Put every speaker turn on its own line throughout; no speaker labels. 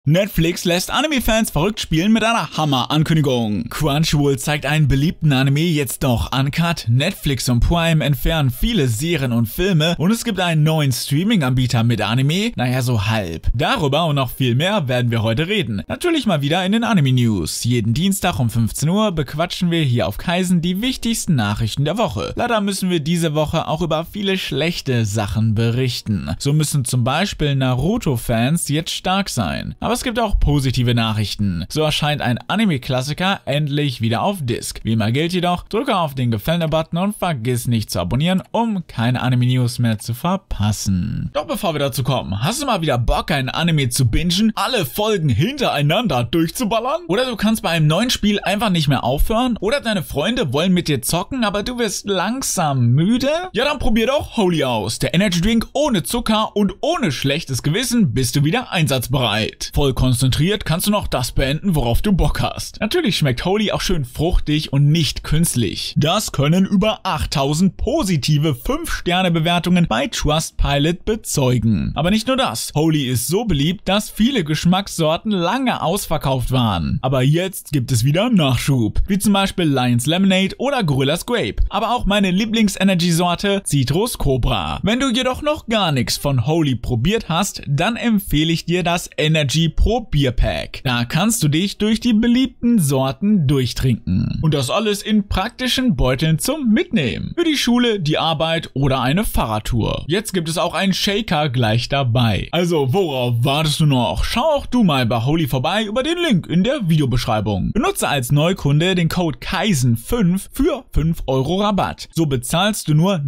Netflix lässt Anime-Fans verrückt spielen mit einer Hammer-Ankündigung. Crunchyroll zeigt einen beliebten Anime jetzt doch uncut. Netflix und Prime entfernen viele Serien und Filme und es gibt einen neuen Streaming-Anbieter mit Anime, naja so halb. Darüber und noch viel mehr werden wir heute reden. Natürlich mal wieder in den Anime-News. Jeden Dienstag um 15 Uhr bequatschen wir hier auf Kaizen die wichtigsten Nachrichten der Woche. Leider müssen wir diese Woche auch über viele schlechte Sachen berichten. So müssen zum Beispiel Naruto-Fans jetzt stark sein. Aber es gibt auch positive Nachrichten. So erscheint ein Anime-Klassiker endlich wieder auf Disc. Wie immer gilt jedoch, drücke auf den Gefällt-mir-Button und vergiss nicht zu abonnieren, um keine Anime-News mehr zu verpassen. Doch bevor wir dazu kommen, hast du mal wieder Bock, ein Anime zu bingen, alle Folgen hintereinander durchzuballern? Oder du kannst bei einem neuen Spiel einfach nicht mehr aufhören? Oder deine Freunde wollen mit dir zocken, aber du wirst langsam müde? Ja, dann probier doch Holy aus. Der Energy Drink ohne Zucker und ohne schlechtes Gewissen bist du wieder einsatzbereit. Voll konzentriert kannst du noch das beenden, worauf du Bock hast. Natürlich schmeckt Holy auch schön fruchtig und nicht künstlich. Das können über 8000 positive 5-Sterne-Bewertungen bei Trustpilot bezeugen. Aber nicht nur das. Holy ist so beliebt, dass viele Geschmackssorten lange ausverkauft waren. Aber jetzt gibt es wieder Nachschub. Wie zum Beispiel Lions Lemonade oder Gorillas Grape. Aber auch meine Lieblings-Energy-Sorte Citrus Cobra. Wenn du jedoch noch gar nichts von Holy probiert hast, dann empfehle ich dir das Energy Probierpack. Da kannst du dich durch die beliebten Sorten durchtrinken. Und das alles in praktischen Beuteln zum Mitnehmen. Für die Schule, die Arbeit oder eine Fahrradtour. Jetzt gibt es auch einen Shaker gleich dabei. Also worauf wartest du noch? Schau auch du mal bei Holy vorbei über den Link in der Videobeschreibung. Benutze als Neukunde den Code KAIZEN5 für 5 € Rabatt. So bezahlst du nur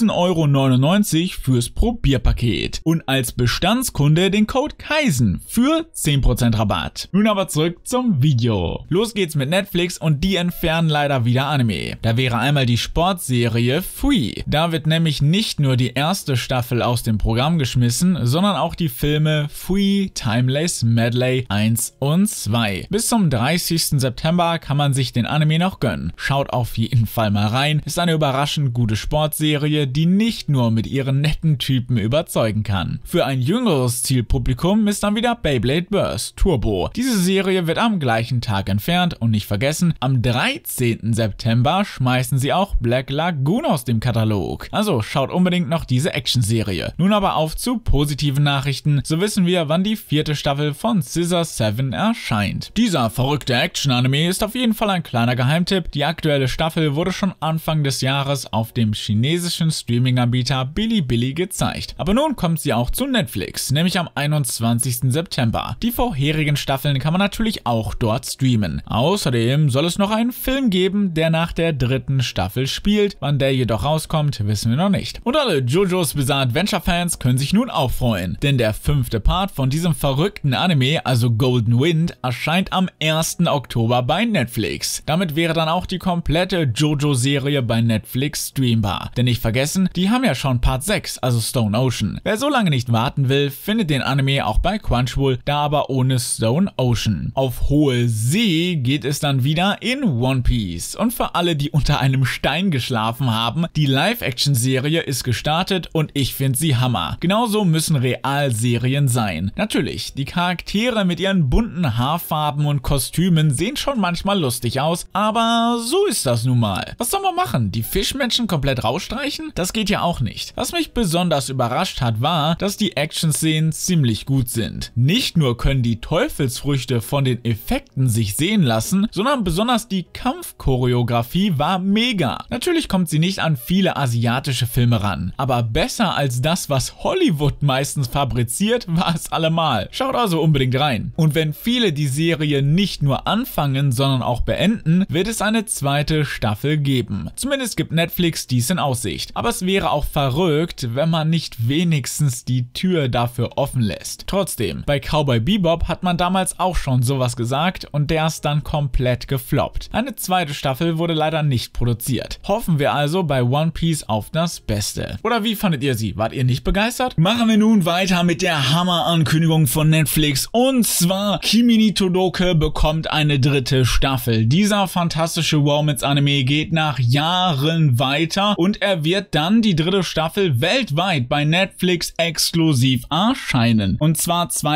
19,99 € fürs Probierpaket. Und als Bestandskunde den Code KAIZEN für 10% Rabatt. Nun aber zurück zum Video. Los geht's mit Netflix und die entfernen leider wieder Anime. Da wäre einmal die Sportserie Free. Da wird nämlich nicht nur die erste Staffel aus dem Programm geschmissen, sondern auch die Filme Free, Timeless, Medley 1 und 2. Bis zum 30. September kann man sich den Anime noch gönnen. Schaut auf jeden Fall mal rein. Ist eine überraschend gute Sportserie, die nicht nur mit ihren netten Typen überzeugen kann. Für ein jüngeres Zielpublikum ist dann wieder Beyblade Burst Turbo. Diese Serie wird am gleichen Tag entfernt und nicht vergessen, am 13. September schmeißen sie auch Black Lagoon aus dem Katalog. Also schaut unbedingt noch diese Actionserie. Nun aber auf zu positiven Nachrichten. So wissen wir, wann die 4. Staffel von Scissor 7 erscheint. Dieser verrückte Action-Anime ist auf jeden Fall ein kleiner Geheimtipp. Die aktuelle Staffel wurde schon Anfang des Jahres auf dem chinesischen Streaming-Anbieter Bilibili gezeigt. Aber nun kommt sie auch zu Netflix, nämlich am 21. September. Die vorherigen Staffeln kann man natürlich auch dort streamen. Außerdem soll es noch einen Film geben, der nach der 3. Staffel spielt. Wann der jedoch rauskommt, wissen wir noch nicht. Und alle JoJo's Bizarre Adventure Fans können sich nun auch freuen, denn der 5. Part von diesem verrückten Anime, also Golden Wind, erscheint am 1. Oktober bei Netflix. Damit wäre dann auch die komplette JoJo-Serie bei Netflix streambar. Denn nicht vergessen, die haben ja schon Part 6, also Stone Ocean. Wer so lange nicht warten will, findet den Anime auch bei Crunchyroll, da aber ohne Stone Ocean. Auf hohe See geht es dann wieder in One Piece. Und für alle, die unter einem Stein geschlafen haben, die Live-Action-Serie ist gestartet und ich finde sie Hammer. Genauso müssen Realserien sein. Natürlich, die Charaktere mit ihren bunten Haarfarben und Kostümen sehen schon manchmal lustig aus, aber so ist das nun mal. Was soll man machen? Die Fischmenschen komplett rausstreichen? Das geht ja auch nicht. Was mich besonders überrascht hat, war, dass die Action-Szenen ziemlich gut sind. Nicht nur können die Teufelsfrüchte von den Effekten sich sehen lassen, sondern besonders die Kampfchoreografie war mega. Natürlich kommt sie nicht an viele asiatische Filme ran, aber besser als das, was Hollywood meistens fabriziert, war es allemal. Schaut also unbedingt rein. Und wenn viele die Serie nicht nur anfangen, sondern auch beenden, wird es eine 2. Staffel geben. Zumindest gibt Netflix dies in Aussicht. Aber es wäre auch verrückt, wenn man nicht wenigstens die Tür dafür offen lässt. Trotzdem, bei Cowboy Bebop hat man damals auch schon sowas gesagt und der ist dann komplett gefloppt. Eine 2. Staffel wurde leider nicht produziert. Hoffen wir also bei One Piece auf das Beste. Oder wie fandet ihr sie? Wart ihr nicht begeistert? Machen wir nun weiter mit der Hammer-Ankündigung von Netflix und zwar Kimi ni Todoke bekommt eine 3. Staffel. Dieser fantastische Romance-Anime geht nach Jahren weiter und er wird dann die 3. Staffel weltweit bei Netflix exklusiv erscheinen. Und zwar 2024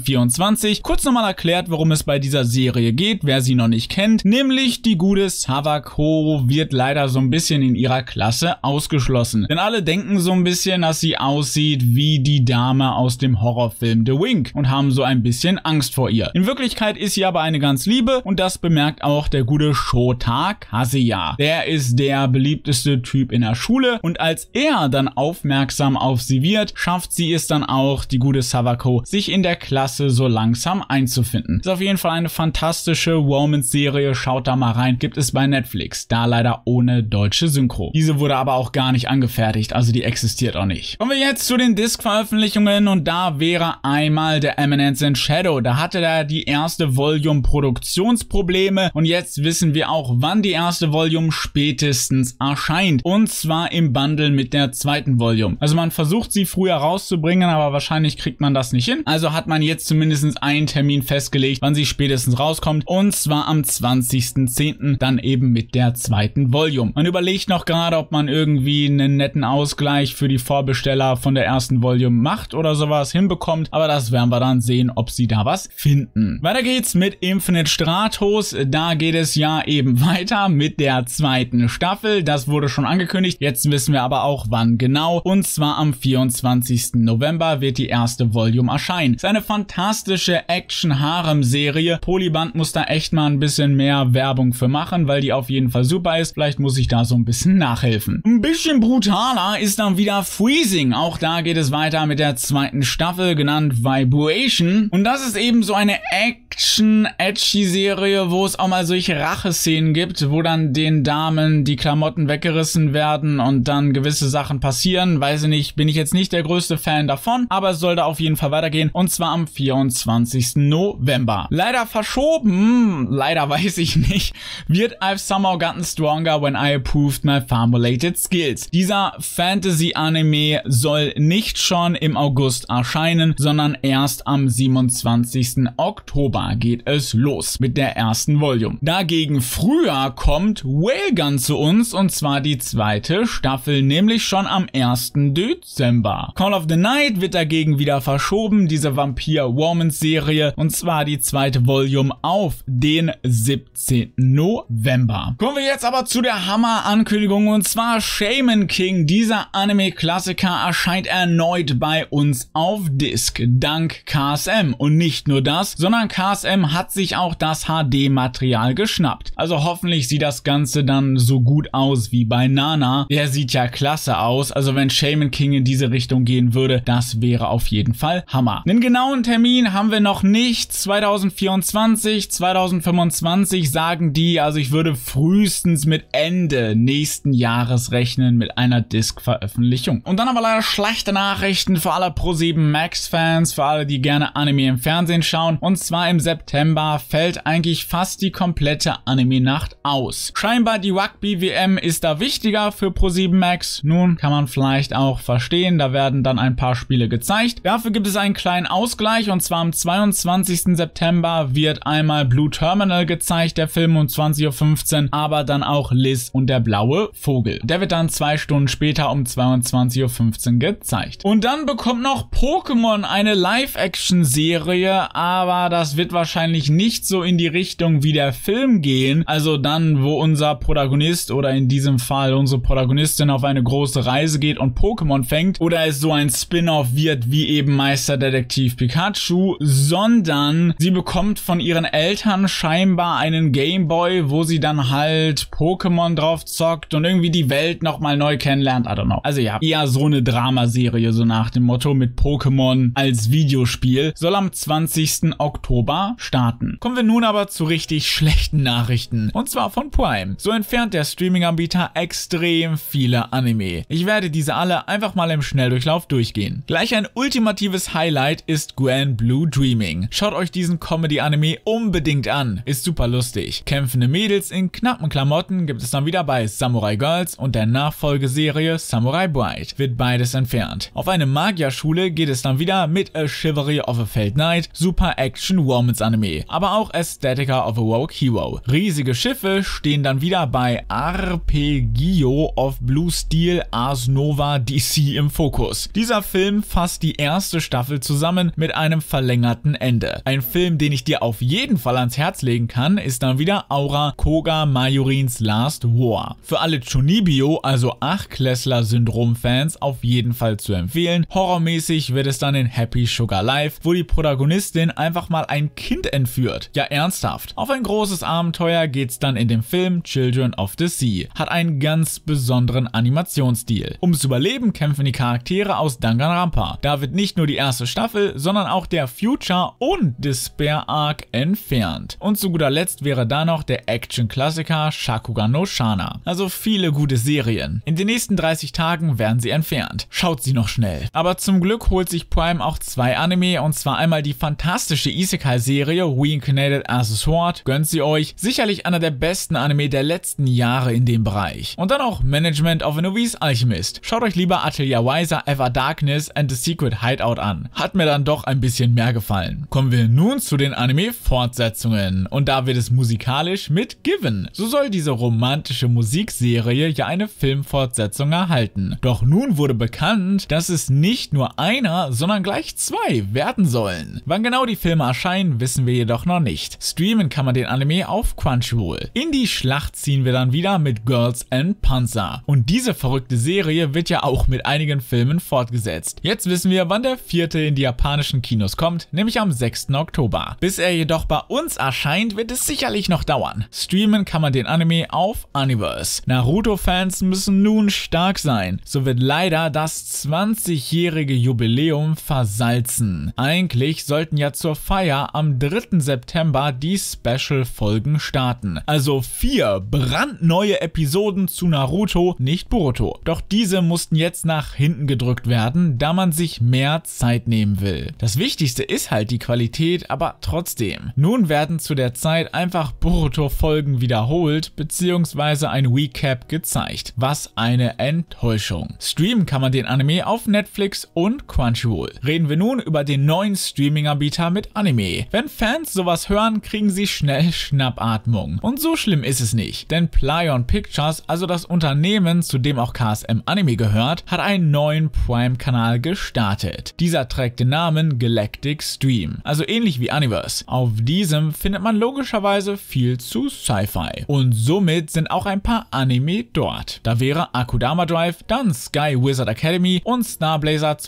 2024. Kurz nochmal erklärt, worum es bei dieser Serie geht, wer sie noch nicht kennt. Nämlich die gute Sawako wird leider so ein bisschen in ihrer Klasse ausgeschlossen. Denn alle denken so ein bisschen, dass sie aussieht wie die Dame aus dem Horrorfilm The Wing und haben so ein bisschen Angst vor ihr. In Wirklichkeit ist sie aber eine ganz liebe und das bemerkt auch der gute Shota Kazuya. Der ist der beliebteste Typ in der Schule und als er dann aufmerksam auf sie wird, schafft sie es dann auch, die gute Sawako, sich in der Klasse so langsam einzufinden. Ist auf jeden Fall eine fantastische Romance-Serie, schaut da mal rein, gibt es bei Netflix, da leider ohne deutsche Synchro. Diese wurde aber auch gar nicht angefertigt, also die existiert auch nicht. Kommen wir jetzt zu den Disc-Veröffentlichungen und da wäre einmal der Eminence in Shadow. Da hatte er die erste Volume Produktionsprobleme und jetzt wissen wir auch, wann die erste Volume spätestens erscheint. Und zwar im Bundle mit der zweiten Volume. Also man versucht sie früher rauszubringen, aber wahrscheinlich kriegt man das nicht hin. Also hat man jetzt zumindest einen Termin festgelegt, wann sie spätestens rauskommt. Und zwar am 20.10. dann eben mit der zweiten Volume. Man überlegt noch gerade, ob man irgendwie einen netten Ausgleich für die Vorbesteller von der ersten Volume macht oder sowas hinbekommt. Aber das werden wir dann sehen, ob sie da was finden. Weiter geht's mit Infinite Stratos. Da geht es ja eben weiter mit der zweiten Staffel. Das wurde schon angekündigt. Jetzt wissen wir aber auch wann genau. Und zwar am 24. November wird die erste Volume erscheinen. Ist eine fantastische Action-Harem-Serie. Polyband muss da echt mal ein bisschen mehr Werbung für machen, weil die auf jeden Fall super ist. Vielleicht muss ich da so ein bisschen nachhelfen. Ein bisschen brutaler ist dann wieder Freezing. Auch da geht es weiter mit der zweiten Staffel, genannt Vibration. Und das ist eben so eine Action-Edgy-Serie, wo es auch mal solche Racheszenen gibt, wo dann den Damen die Klamotten weggerissen werden und dann gewisse Sachen passieren. Weiß ich nicht, bin ich jetzt nicht der größte Fan davon, aber es soll da auf jeden Fall weitergehen und zwar am 24. November. Leider verschoben, leider weiß ich nicht, wird I've somehow gotten stronger when I approved my formulated skills. Dieser Fantasy-Anime soll nicht schon im August erscheinen, sondern erst am 27. Oktober geht es los mit der ersten Volume. Dagegen früher kommt Whale Gun zu uns und zwar die zweite Staffel, nämlich schon am 1. Dezember. Call of the Night wird dagegen wieder verschoben, diese Vampir-Romance-Serie, und zwar die zweite Volume auf den 17. November. Kommen wir jetzt aber zu der Hammer-Ankündigung und zwar Shaman King. Dieser Anime-Klassiker erscheint erneut bei uns auf Disc, dank KSM. Und nicht nur das, sondern KSM hat sich auch das HD-Material geschnappt. Also hoffentlich sieht das Ganze dann so gut aus wie bei Nana. Der sieht ja klasse aus. Also wenn Shaman King in diese Richtung gehen würde, das wäre auf jeden Fall Hammer. Einen genauen Termin haben wir noch nicht. 2024, 2025 sagen die. Also ich würde frühestens mit Ende nächsten Jahres rechnen mit einer Disc-Veröffentlichung. Und dann aber leider schlechte Nachrichten für alle Pro7 Max-Fans, für alle, die gerne Anime im Fernsehen schauen. Und zwar im September fällt eigentlich fast die komplette Anime-Nacht aus. Scheinbar die Rugby-WM ist da wichtiger für Pro7 Max. Nun kann man vielleicht auch verstehen, da werden dann ein paar Spiele gezeigt. Dafür gibt es einen kleinen Ausgleich und zwar am 22. September wird einmal Blue Terminal gezeigt, der Film um 20:15 Uhr, aber dann auch Liz und der blaue Vogel. Der wird dann 2 Stunden später um 22:15 Uhr gezeigt. Und dann bekommt noch Pokémon eine Live-Action-Serie, aber das wird wahrscheinlich nicht so in die Richtung wie der Film gehen. Also dann, wo unser Protagonist oder in diesem Fall unsere Protagonistin auf eine große Reise geht und Pokémon fängt oder es so ein Spin-off wird wie eben Meisterdetektiv Pikachu, sondern sie bekommt von ihren Eltern scheinbar einen Gameboy, wo sie dann halt Pokémon drauf zockt und irgendwie die Welt nochmal neu kennenlernt. I don't know. Also ja, eher so eine Dramaserie, so nach dem Motto mit Pokémon als Videospiel. Soll am 20. Oktober starten. Kommen wir nun aber zu richtig schlechten Nachrichten. Und zwar von Prime. So entfernt der Streaming-Anbieter extrem viele Anime. Ich werde diese alle einfach mal im Schnelldurchlauf durchgehen. Gleich ein ultimatives Highlight ist Grand Blue Dreaming. Schaut euch diesen Comedy-Anime unbedingt an. Ist super lustig. Kämpfende Mädels in knappen Klamotten gibt es dann wieder bei Samurai Girls und der Nachfolgeserie Samurai Bride. Wird beides entfernt. Auf eine Magierschule geht es dann wieder mit A Chivalry of a Failed Knight, Super Action Romance Anime, aber auch Aesthetica of a Rogue Hero. Riesige Schiffe stehen dann wieder bei Arpeggio of Blue Steel Ars Nova DC im Fokus. Dieser Film fasst die erste Staffel zusammen mit einem einem verlängerten Ende. Ein Film, den ich dir auf jeden Fall ans Herz legen kann, ist dann wieder Aura Koga Majorins Last War. Für alle Chunibyo, also Achtklässler-Syndrom-Fans, auf jeden Fall zu empfehlen. Horrormäßig wird es dann in Happy Sugar Life, wo die Protagonistin einfach mal ein Kind entführt. Ja, ernsthaft. Auf ein großes Abenteuer geht's dann in dem Film Children of the Sea. Hat einen ganz besonderen Animationsstil. Ums Überleben kämpfen die Charaktere aus Danganronpa. Da wird nicht nur die erste Staffel, sondern auch der Future und Despair Arc entfernt. Und zu guter Letzt wäre da noch der Action-Klassiker Shakugan no Shana. Also viele gute Serien. In den nächsten 30 Tagen werden sie entfernt. Schaut sie noch schnell. Aber zum Glück holt sich Prime auch 2 Anime, und zwar einmal die fantastische Isekai-Serie Reincarnated as a Sword. Gönnt sie euch. Sicherlich einer der besten Anime der letzten Jahre in dem Bereich. Und dann auch Management of a Novice Alchemist. Schaut euch lieber Atelier Wiser, Ever Darkness and the Secret Hideout an. Hat mir dann doch ein bisschen mehr gefallen. Kommen wir nun zu den Anime-Fortsetzungen. Und da wird es musikalisch mit Given. So soll diese romantische Musikserie ja eine Filmfortsetzung erhalten. Doch nun wurde bekannt, dass es nicht nur einer, sondern gleich 2 werden sollen. Wann genau die Filme erscheinen, wissen wir jedoch noch nicht. Streamen kann man den Anime auf Crunchyroll. In die Schlacht ziehen wir dann wieder mit Girls and Panzer. Und diese verrückte Serie wird ja auch mit einigen Filmen fortgesetzt. Jetzt wissen wir, wann der 4. in die japanischen Kinos kommt, nämlich am 6. Oktober. Bis er jedoch bei uns erscheint, wird es sicherlich noch dauern. Streamen kann man den Anime auf Universe. Naruto-Fans müssen nun stark sein. So wird leider das 20-jährige Jubiläum versalzen. Eigentlich sollten ja zur Feier am 3. September die Special-Folgen starten. Also 4 brandneue Episoden zu Naruto, nicht Boruto. Doch diese mussten jetzt nach hinten gedrückt werden, da man sich mehr Zeit nehmen will. Das Wichtigste ist halt die Qualität, aber trotzdem. Nun werden zu der Zeit einfach Boruto-Folgen wiederholt, beziehungsweise ein Recap gezeigt. Was eine Enttäuschung. Streamen kann man den Anime auf Netflix und Crunchyroll. Reden wir nun über den neuen Streaming-Anbieter mit Anime. Wenn Fans sowas hören, kriegen sie schnell Schnappatmung. Und so schlimm ist es nicht, denn Plaion Pictures, also das Unternehmen, zu dem auch KSM Anime gehört, hat einen neuen Prime-Kanal gestartet. Dieser trägt den Namen Galactic Stream, also ähnlich wie Universe. Auf diesem findet man logischerweise viel zu Sci-Fi. Und somit sind auch ein paar Anime dort. Da wäre Akudama Drive, dann Sky Wizard Academy und Star Blazer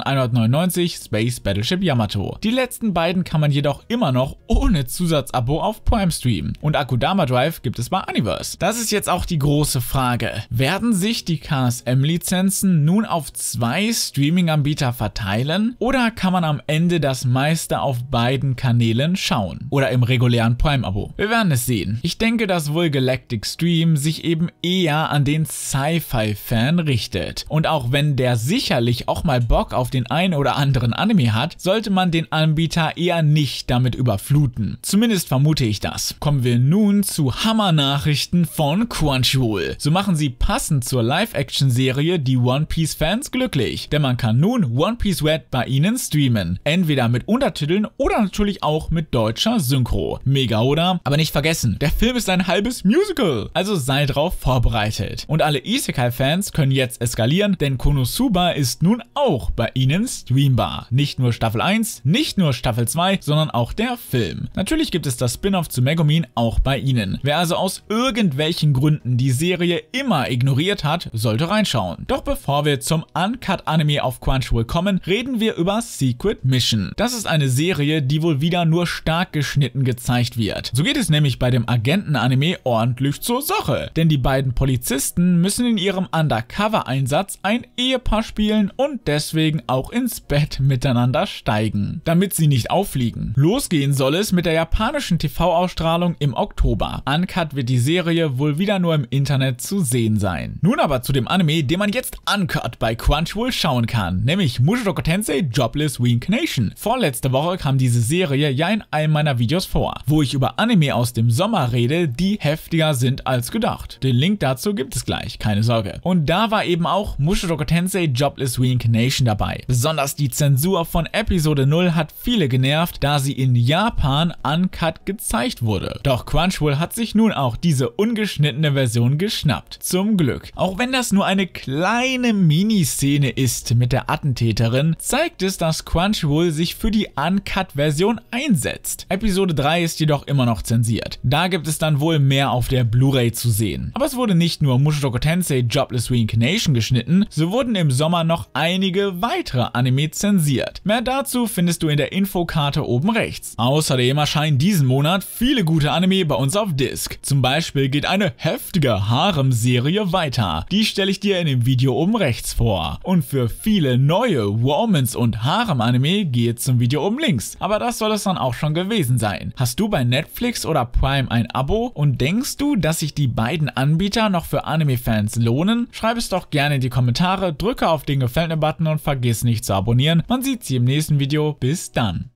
2199 Space Battleship Yamato. Die letzten beiden kann man jedoch immer noch ohne Zusatzabo auf Prime streamen. Und Akudama Drive gibt es bei Universe. Das ist jetzt auch die große Frage. Werden sich die KSM-Lizenzen nun auf 2 Streaming-Anbieter verteilen? Oder kann man am Ende das meiste auf beiden Kanälen schauen? Oder im regulären Prime-Abo? Wir werden es sehen. Ich denke, dass wohl Galactic Stream sich eben eher an den Sci-Fi-Fan richtet. Und auch wenn der sicherlich auch mal Bock auf den einen oder anderen Anime hat, sollte man den Anbieter eher nicht damit überfluten. Zumindest vermute ich das. Kommen wir nun zu Hammer-Nachrichten von Crunchyroll. So machen sie passend zur Live-Action-Serie die One Piece-Fans glücklich. Denn man kann nun One Piece Red bei ihnen streamen. Entweder mit Untertiteln oder natürlich auch mit deutscher Synchro. Mega, oder? Aber nicht vergessen, der Film ist ein halbes Musical. Also sei drauf vorbereitet. Und alle Isekai-Fans können jetzt eskalieren, denn Konosuba ist nun auch bei ihnen streambar. Nicht nur Staffel 1, nicht nur Staffel 2, sondern auch der Film. Natürlich gibt es das Spin-off zu Megumin auch bei ihnen. Wer also aus irgendwelchen Gründen die Serie immer ignoriert hat, sollte reinschauen. Doch bevor wir zum Uncut-Anime auf Crunchyroll kommen, reden wir über Secret Mission. Das ist eine Serie, die wohl wieder nur stark geschnitten gezeigt wird. So geht es nämlich bei dem Agenten-Anime ordentlich zur Sache. Denn die beiden Polizisten müssen in ihrem Undercover-Einsatz ein Ehepaar spielen und deswegen auch ins Bett miteinander steigen, damit sie nicht auffliegen. Losgehen soll es mit der japanischen TV-Ausstrahlung im Oktober. Uncut wird die Serie wohl wieder nur im Internet zu sehen sein. Nun aber zu dem Anime, den man jetzt uncut bei Crunchyroll schauen kann, nämlich Mushoku Tensei Jobless Reincarnation. Vorletzte Woche kam diese Serie ja in einem meiner Videos vor, wo ich über Anime aus dem Sommer rede, die heftiger sind als gedacht. Den Link dazu gibt es gleich, keine Sorge. Und da war eben auch Mushoku Tensei Jobless Reincarnation dabei. Besonders die Zensur von Episode 0 hat viele genervt, da sie in Japan uncut gezeigt wurde. Doch Crunchyroll hat sich nun auch diese ungeschnittene Version geschnappt. Zum Glück. Auch wenn das nur eine kleine Miniszene ist mit der Attentäterin, zeigt es, dass Crunchyroll wohl sich für die Uncut-Version einsetzt. Episode 3 ist jedoch immer noch zensiert. Da gibt es dann wohl mehr auf der Blu-ray zu sehen. Aber es wurde nicht nur Mushoku Tensei Jobless Reincarnation geschnitten, so wurden im Sommer noch einige weitere Anime zensiert. Mehr dazu findest du in der Infokarte oben rechts. Außerdem erscheinen diesen Monat viele gute Anime bei uns auf Disc. Zum Beispiel geht eine heftige Harem-Serie weiter. Die stelle ich dir in dem Video oben rechts vor. Und für viele neue Womans- und Harem-Anime gehe zum Video oben links. Aber das soll es dann auch schon gewesen sein. Hast du bei Netflix oder Prime ein Abo und denkst du, dass sich die beiden Anbieter noch für Anime-Fans lohnen? Schreib es doch gerne in die Kommentare, drücke auf den Gefällt mir-Button und vergiss nicht zu abonnieren. Man sieht sich im nächsten Video. Bis dann.